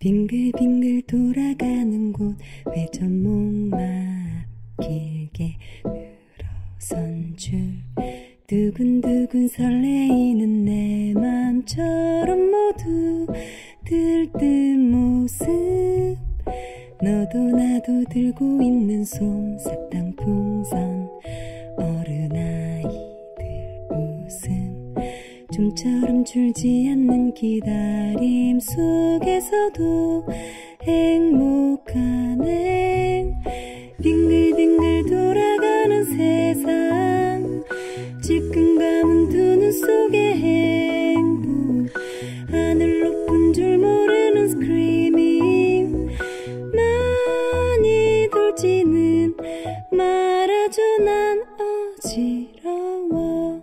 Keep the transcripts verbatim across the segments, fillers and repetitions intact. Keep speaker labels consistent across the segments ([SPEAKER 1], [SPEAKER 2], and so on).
[SPEAKER 1] 빙글빙글 돌아가는 곳 회전목마 길게 늘어선 줄 두근두근 설레이는 내 맘처럼 모두 들뜬 모습 너도 나도 들고 있는 솜사탕 풍선 어른아이들 웃음 좀처럼 줄지 않는 기다림 속에서도 행복하네. 빙글빙글 돌아가는 세상 질끈감은 두 눈 속의 행복 하늘 높은 줄 모르는 스크리밍 많이 돌지는 말아줘 난 어지러워.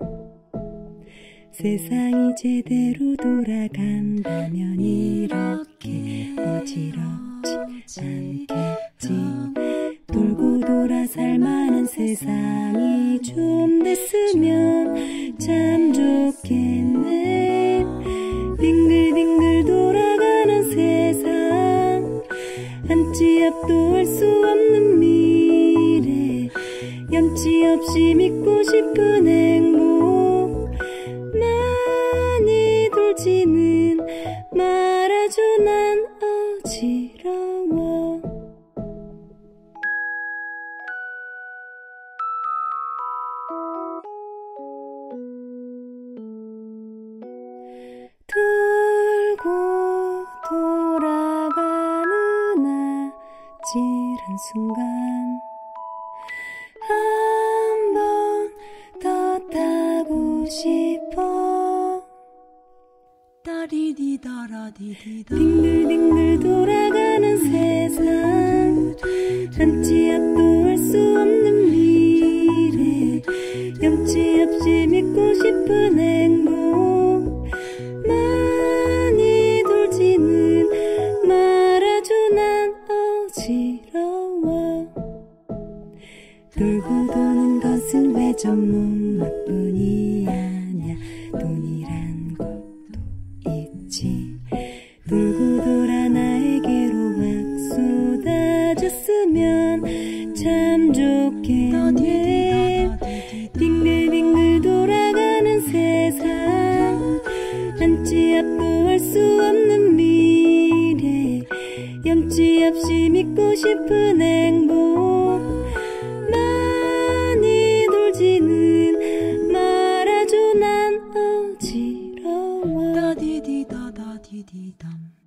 [SPEAKER 1] 세상이 제대로 돌아간다면 이렇게 어지럽지 않겠지. 돌고 돌아 살만한 세상이 좀 됐으면 참 좋겠네. 빙글빙글 돌아가는 세상 한치 앞도 할 수 없는 미래 염치 없이 믿고 싶은 행복 많이 돌지는 말아줘 난 어지러워. 돌고 돌아가는 아찔한 순간 한 번 더 타고 싶어. 빙글빙글 돌아가는 세상 한치 앞도 할 수 없는 미래 염치 없이 믿고 싶은 행복 많이 돌지는 말아줘 난 어지러워. 돌고 도는 것은 회전목마뿐이 아냐. 돈이란 것도 있지. 돌고 돌아 나에게로 확 쏟아졌으면 참 좋겠네. 빙글빙글 돌아가는 세상 한치 앞도 할 수 없는 미래 염치 없이 믿고 싶은 행복 많이 돌지는 말아줘 난 어지러워.
[SPEAKER 2] 다디디다다디디담